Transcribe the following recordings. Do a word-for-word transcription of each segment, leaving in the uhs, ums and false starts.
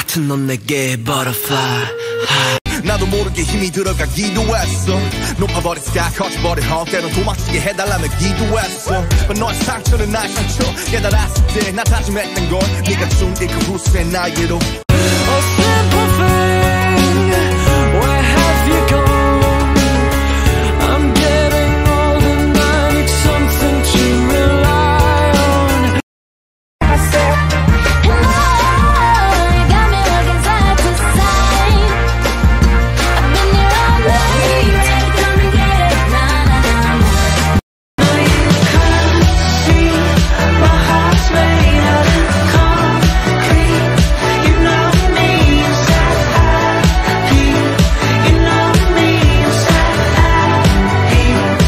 같은 넌 내게 butterfly. 나도 모르게 힘이 들어가기도 했어. 높아버린 sky 커져버린 헛 때론 도망치게 해달라며 기도했어. But 너의 상처는 나의 상처 깨달았을 때 나 다짐했던 건 네가 준 이 그 후세 나에게로. Oh simple thing, where have you gone? I'm getting old and I need something to rely on. I said, hello, you got me looking side to side. I've been here all night, come and get it, nah, nah, nah. Now you can't see my heart's made of concrete. You know me inside out, you know me inside out.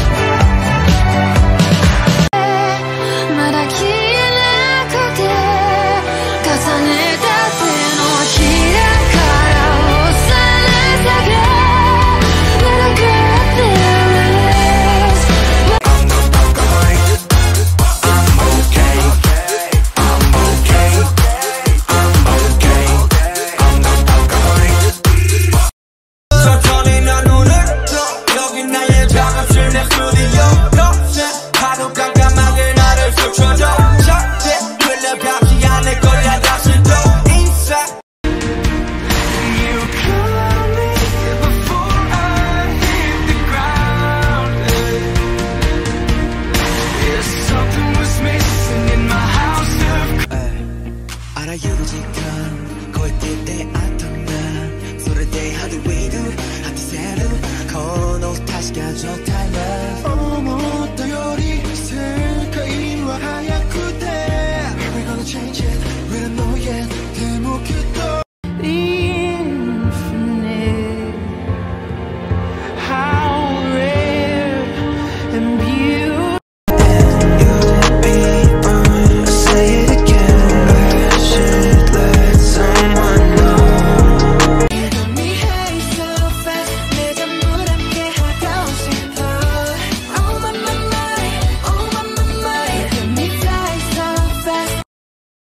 말하기는 그대 가산을 따뜻한 기억하여 옷을 사게 나는 그런 feelings. I'm not going, I'm okay, I'm okay, I'm okay, I'm not going. 천천히 난 눈을 떠 여기 나의 작업실 내 스튜디오 너새 하루 깜깜하게 나를 스쳐줘 절대 흘려가지 않을 거야 다시 또 인사. You call me before I hit the ground. Yes, something was missing in my house of 알아 유로지간 거의 때때 아탄다 소리 대 하드 위드 하트 새로 걸어놓고 다시 가져